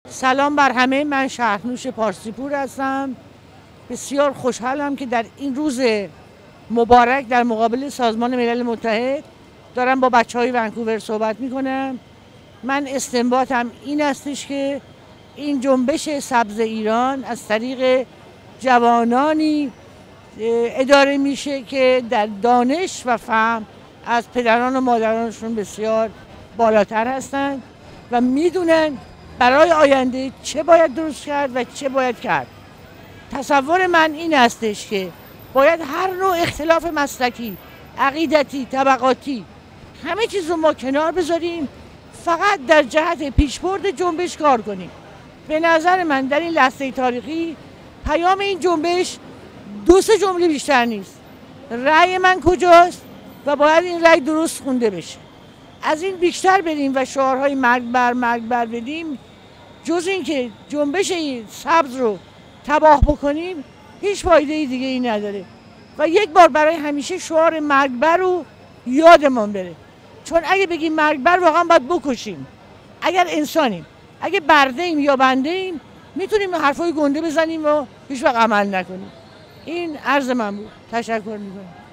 سلام بر همه. من شهرنوش پارسیپور هستم. بسیار خوشحالم که در این روز مبارک در مقابل سازمان ملل متحد دارم با بچه‌های ونکوور صحبت میکنم. من استنباطم این استش که این جنبش سبز ایران از طریق جوانانی اداره میشه که در دانش و فهم از پدران و مادرانشون بسیار بالاتر هستند و میدونن برای آینده چه باید درست کرد و چه باید کرد. تصور من این استش که باید هر نوع اختلاف مسلکی، عقیدتی، طبقاتی همه چیز رو ما کنار بذاریم، فقط در جهت پیشبرد جنبش کار کنیم. به نظر من در این لحظه تاریخی پیام این جنبش دو سه جمله بیشتر نیست. رأی من کجاست و باید این رأی درست خونده بشه. از این بیشتر بریم و شعارهای مرگ بر بدیم، جز این که جنبش سبز رو تباه بکنیم هیچ فایده دیگه ای نداره و یک بار برای همیشه شعار مرگ بر رو یادمان بره. چون اگه بگیم مرگ بر واقعا باید بکشیم. اگر انسانیم، اگه برده ایم یا بنده ایم، میتونیم حرفای گنده بزنیم و هیچ وقت عمل نکنیم. این عرض من بود. تشکر میکنم.